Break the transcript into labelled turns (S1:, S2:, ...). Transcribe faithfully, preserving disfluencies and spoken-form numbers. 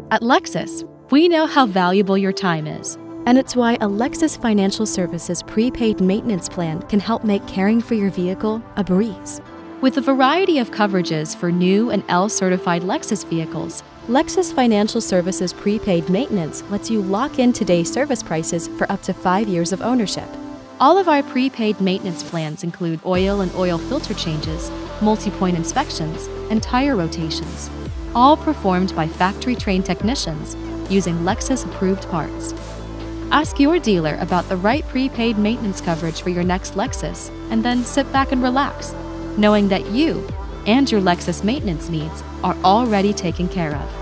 S1: At Lexus, we know how valuable your time is. And it's why a Lexus Financial Services prepaid maintenance plan can help make caring for your vehicle a breeze. With a variety of coverages for new and L-certified Lexus vehicles, Lexus Financial Services prepaid maintenance lets you lock in today's service prices for up to five years of ownership. All of our prepaid maintenance plans include oil and oil filter changes, multi-point inspections, and tire rotations, all performed by factory-trained technicians using Lexus-approved parts. Ask your dealer about the right prepaid maintenance coverage for your next Lexus, and then sit back and relax, knowing that you and your Lexus maintenance needs are already taken care of.